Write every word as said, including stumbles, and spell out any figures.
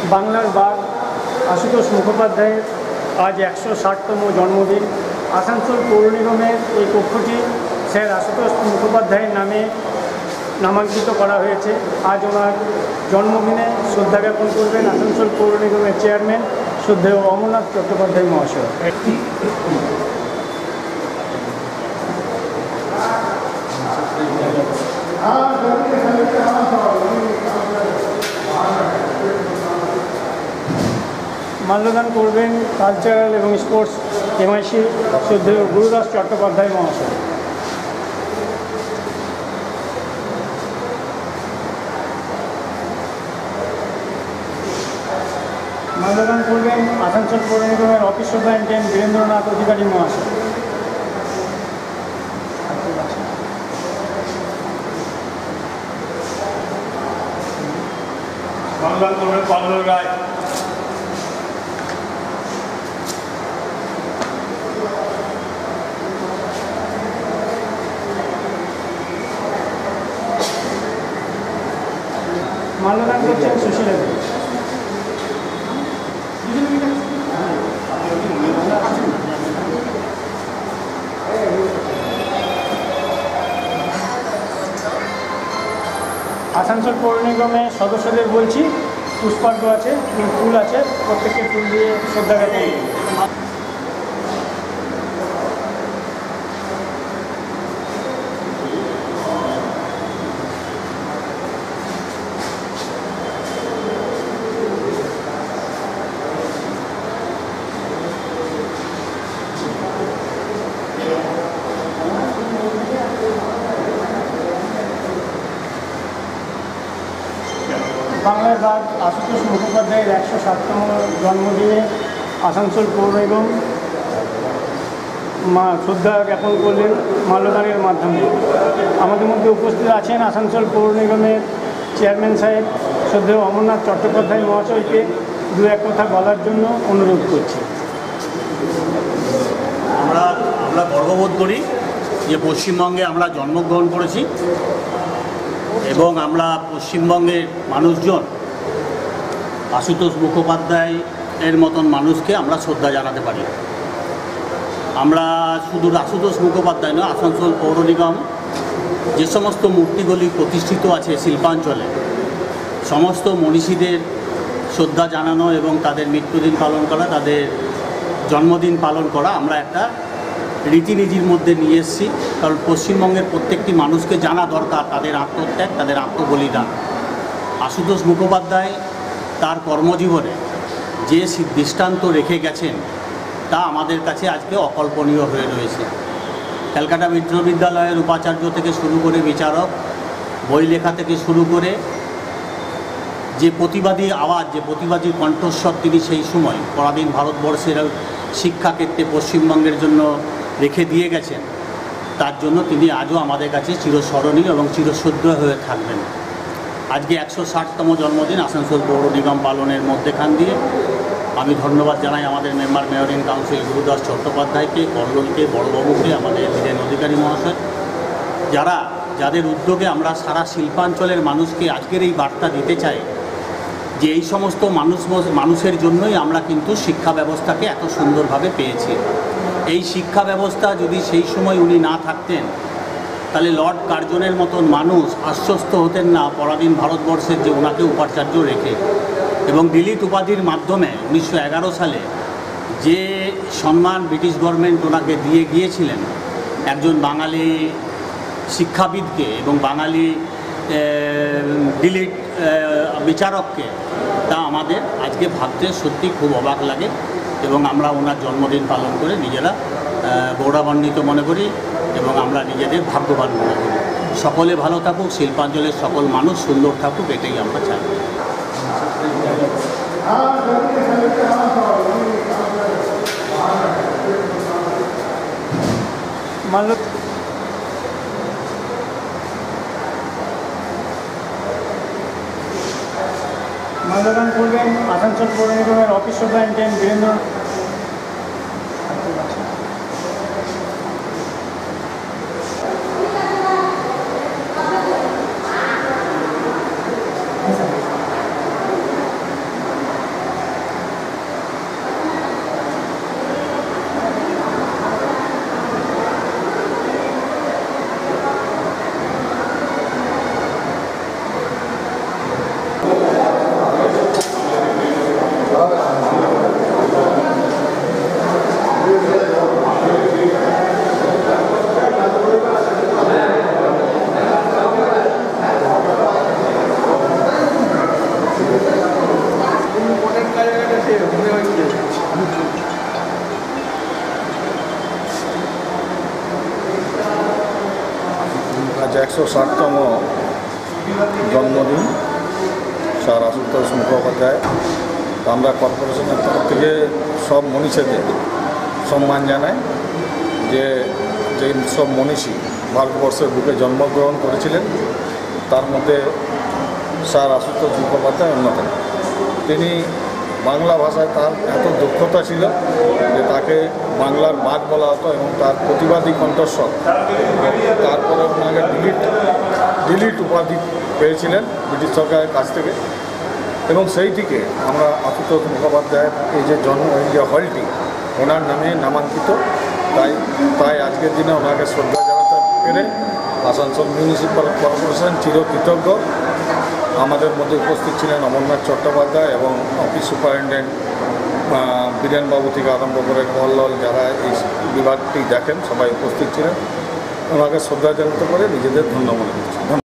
বাংলার বাঘ আশুতোষ মুখোপাধ্যায়ের আজ একশো ষাটতম জন্মদিন। আসানসোল পৌর নিগমের এই কক্ষটি স্যার আশুতোষ মুখোপাধ্যায়ের নামে নামাঙ্কিত করা হয়েছে। আজ ওনার জন্মদিনে শ্রদ্ধা জ্ঞাপন করবেন আসানসোল পৌর নিগমের চেয়ারম্যান শ্রদ্ধেয় অমরনাথ চট্টোপাধ্যায় মহাশয়। মাল্যদান করবেন কালচারাল এবং স্পোর্টস এমআইসি শ্রদ্ধেয় গুরুদাস চট্টোপাধ্যায় মহাশয়। মাল্যদান করবেন আসানসোল পৌর নিগমের অফিস সুপারিনটেন্ডেন্ট বীরেন্দ্রনাথ অধিকারী মহাশয়। মাল্যদান করবেন পার্বল রায়। মাল্যদান করছেন সুশীলা দেবী। আসানসোল পৌর নিগমের সদস্যদের বলছি, পুষ্পার্ঘ আছে, ফুল আছে, প্রত্যেককে ফুল দিয়ে শ্রদ্ধা জ্ঞাপন করুন। বাংলার বাঘ আশুতোষ মুখোপাধ্যায়ের একশো ষাটতম জন্মদিনে আসানসোল পৌর নিগম মা শ্রদ্ধা জ্ঞাপন করলেন মাল্যদানের মাধ্যমে। আমাদের মধ্যে উপস্থিত আছেন আসানসোল পৌর নিগমের চেয়ারম্যান সাহেব শ্রদ্ধেয় অমরনাথ চট্টোপাধ্যায় মহাশয়কে দু এক কথা বলার জন্য অনুরোধ করছি। আমরা আমরা গর্ববোধ করি যে পশ্চিমবঙ্গে আমরা জন্মগ্রহণ করেছি এবং আমরা পশ্চিমবঙ্গের মানুষজন আশুতোষ মুখোপাধ্যায় এর মতন মানুষকে আমরা শ্রদ্ধা জানাতে পারি। আমরা শুধু আশুতোষ মুখোপাধ্যায় নয়, আসানসোল পৌর নিগম যে সমস্ত মূর্তিগুলি প্রতিষ্ঠিত আছে শিল্পাঞ্চলে, সমস্ত মনীষীদের শ্রদ্ধা জানানো এবং তাদের মৃত্যুদিন পালন করা, তাদের জন্মদিন পালন করা আমরা একটা রীতিনীতির মধ্যে নিয়ে এসেছি। কারণ পশ্চিমবঙ্গের প্রত্যেকটি মানুষকে জানা দরকার তাদের আত্মত্যাগ, তাদের আত্মবলিদান। আশুতোষ মুখোপাধ্যায় তার কর্মজীবনে যে দৃষ্টান্ত রেখে গেছেন তা আমাদের কাছে আজকে অকল্পনীয় হয়ে রয়েছে। ক্যালকাটা বিশ্ববিদ্যালয়ের উপাচার্য থেকে শুরু করে বিচারক, বই লেখা থেকে শুরু করে যে প্রতিবাদী আওয়াজ, যে প্রতিবাদী কণ্ঠস্বর তিনি সেই সময় পরাধীন ভারতবর্ষের শিক্ষাক্ষেত্রে পশ্চিমবঙ্গের জন্য রেখে দিয়ে গেছেন, তার জন্য তিনি আজও আমাদের কাছে চিরস্মরণীয় এবং চিরশ্রদ্ধেয় হয়ে থাকবেন। আজকে একশো ষাটতম জন্মদিন আসানসোল পৌর নিগম পালনের মধ্যেখান দিয়ে আমি ধন্যবাদ জানাই আমাদের member mayor in council Gurudas চট্টোপাধ্যায়কে, কল্লোলকে, বড়বাবুকে, আমাদের বীরেন অধিকারী মহাশয়, যারা যাদের উদ্যোগে আমরা সারা শিল্পাঞ্চলের মানুষকে আজকের এই বার্তা দিতে চাই যে এই সমস্ত মানুষ মানুষের জন্যই আমরা কিন্তু শিক্ষা ব্যবস্থাকে এত সুন্দরভাবে পেয়েছি। এই শিক্ষা ব্যবস্থা যদি সেই সময় উনি না থাকতেন তাহলে লর্ড কার্জনের মতন মানুষ আশ্বস্ত হতেন না পরাধীন ভারতবর্ষের যে ওনাকে উপাচার্য রেখে, এবং ডিলিট উপাধির মাধ্যমে উনিশশো এগারো সালে যে সম্মান ব্রিটিশ গভর্নমেন্ট ওনাকে দিয়ে গিয়েছিলেন একজন বাঙালি শিক্ষাবিদকে এবং বাঙালি ডিলিট বিচারককে, তা আমাদের আজকে ভাবতে সত্যি খুব অবাক লাগে এবং আমরা ওনার জন্মদিন পালন করে নিজেরা গৌরবান্বিত মনে করি এবং আমরা নিজেদের ভাগ্যবান মনে করি। সকলে ভালো থাকুক, শিল্পাঞ্চলের সকল মানুষ সুন্দর থাকুক, এটাই আমরা চাই। মাল্যদান করবেন আসানসোল পৌর নিগমের অফিস সুপারিনটেন্ডেন্ট বীরেন্দ্র আজ একশো ষাটতম জন্মদিন স্যার আশুতোষ মুখোপাধ্যায়। তো আমরা কর্পোরেশনের তরফ থেকে সব মনীষীদের সম্মান জানাই যে যে সব মনীষী ভারতবর্ষের বুকে জন্মগ্রহণ করেছিলেন, তার মধ্যে স্যার আশুতোষ মুখোপাধ্যায় অন্যতম। তিনি বাংলা ভাষায় তার এত দক্ষতা ছিল যে তাকে বাংলার বাঘ বলা হতো এবং তার প্রতিবাদী কণ্ঠস্বর। তারপরে ওনাকে ডিলিট ডিলিট উপাধি পেয়েছিলেন ব্রিটিশ সরকারের কাছ থেকে, এবং সেই থেকে আমরা আশুতোষ মুখোপাধ্যায়ের এই যে জন্ম এই যে হলটি ওনার নামে নামাঙ্কিত। তাই তাই আজকের দিনে ওনাকে শ্রদ্ধা জানাতে পেরে আসানসোল মিউনিসিপ্যাল কর্পোরেশন চিরকৃতজ্ঞ। আমাদের মধ্যে উপস্থিত ছিলেন অমরনাথ চট্টোপাধ্যায় এবং অফিস সুপারিনটেন্ডেন্ট বীরেনবাবু থেকে আরম্ভ করে কল্লল, যারা এই বিভাগটি দেখেন সবাই উপস্থিত ছিলেন। ওনাকে শ্রদ্ধা জানাতে পারে নিজেদের ধন্য মনে করছি।